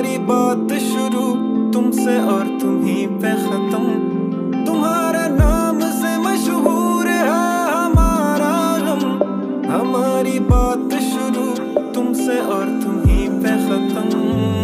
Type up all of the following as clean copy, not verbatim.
हमारी बात शुरू तुमसे और तुम ही पे खत्म। तुम्हारे नाम से मशहूर है हमारा गम। हमारी बात शुरू तुमसे और तुम ही पे खत्म।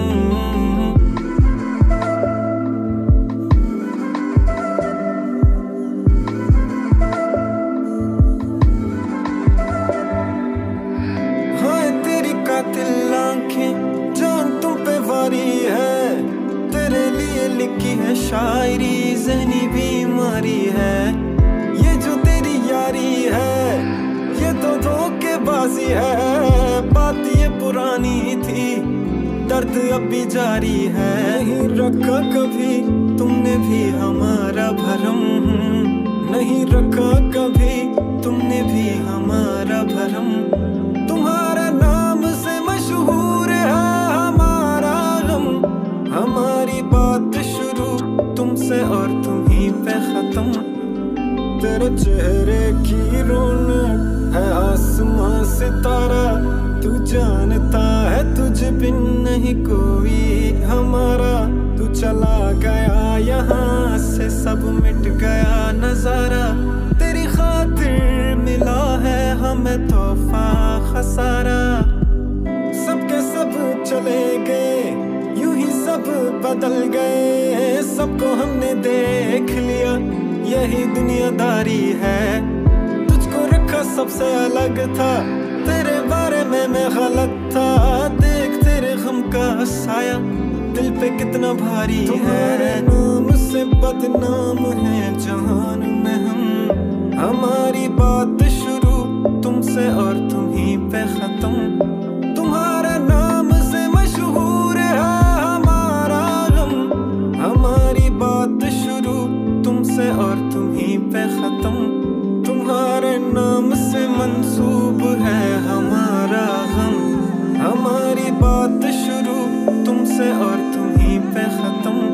हाँ तेरी कातिल आंखें जान तुम पे वारी है। तेरे लिए लिखी है शायरी ज़हनी बीमारी है। ये जो तेरी यारी है ये तो धोखेबाजी है। बात ये पुरानी थी दर्द अब भी जारी है। नहीं रखा कभी तुमने भी हमारा भरम। नहीं रखा कभी तुमने भी हमारा भरम। तुम्हारे नाम से मशहूर है हमारा गम। हमारी बात शुरू तुमसे और तुम ही पे खत्म। तेरे चेहरे की रौनक है आसमां सितारा। तू जानता है तुझ बिन नहीं कोई हमारा। तू चला गया यहाँ से सब मिट गया नजारा। तेरी खातिर मिला है हमें तोहफा खसारा। सबके सब चले गए यूं ही सब बदल गए। सबको हमने देख लिया यही दुनियादारी है। तुझको रखा सबसे अलग था तेरे बारे में मैं गलत था। देख तेरे गम का साया दिल पे कितना भारी है। तुम्हारे नाम से बदनाम है जहान में हम। हमारी बात शुरू तुमसे और तुम ही पे खत्म। तुम्हारे नाम से मशहूर है हमारा गम। हमारी बात शुरू तुमसे और तुम ही पे खत्म। तुम्हारे नाम से मंसूब है हमारा गम। हमारी बात शुरू तुमसे और तुम ही पे खत्म।